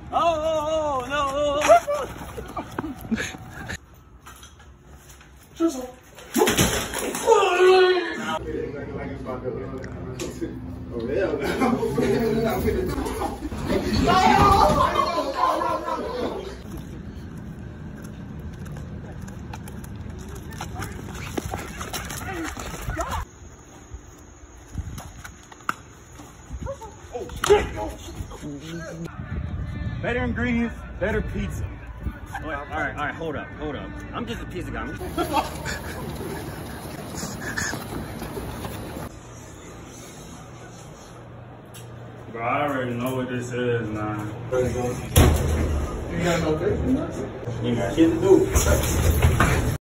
Oh, no. Better ingredients, better pizza. All right, hold up. I'm just a pizza guy. Bro, I already know what this is, man. You got no picture? You got shit to do.